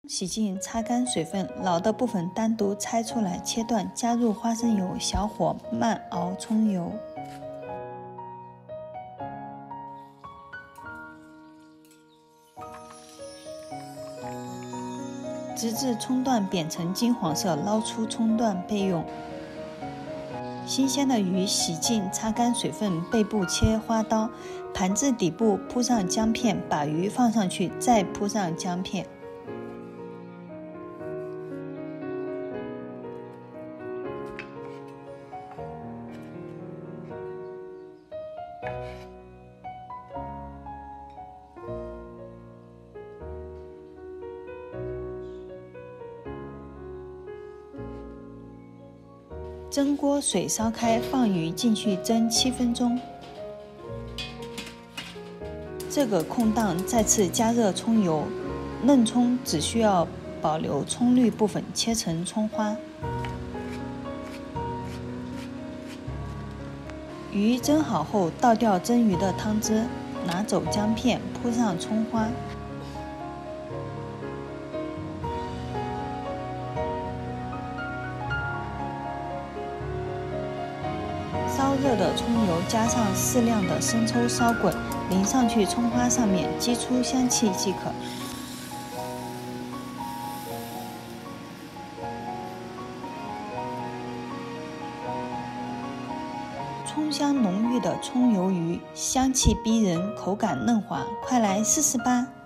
洗净擦干水分，老的部分单独拆出来切断，加入花生油，小火慢熬葱油，直至葱段变成金黄色，捞出葱段备用。新鲜的鱼洗净擦干水分，背部切花刀，盘子底部铺上姜片，把鱼放上去，再铺上姜片。蒸锅水烧开，放鱼进去蒸7分钟。这个空档再次加热葱油，嫩葱只需要保留葱绿部分，切成葱花。鱼蒸好后，倒掉蒸鱼的汤汁，拿走姜片，铺上葱花。烧热的葱油加上适量的生抽烧滚，淋上去葱花上面，激出香气即可。葱香浓郁的葱油鱼，香气逼人，口感嫩滑，快来试试吧！